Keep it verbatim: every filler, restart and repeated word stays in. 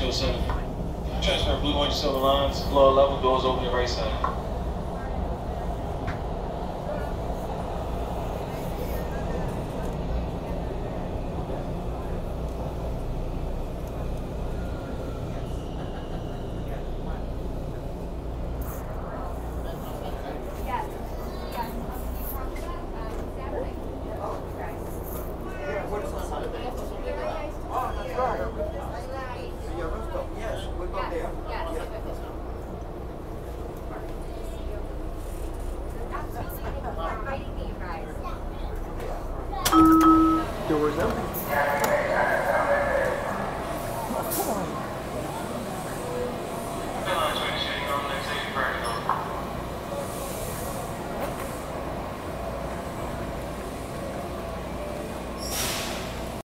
two oh seven. Transfer blue one silver lines, floor level, doors open your right side. Doors open. Oh, come on.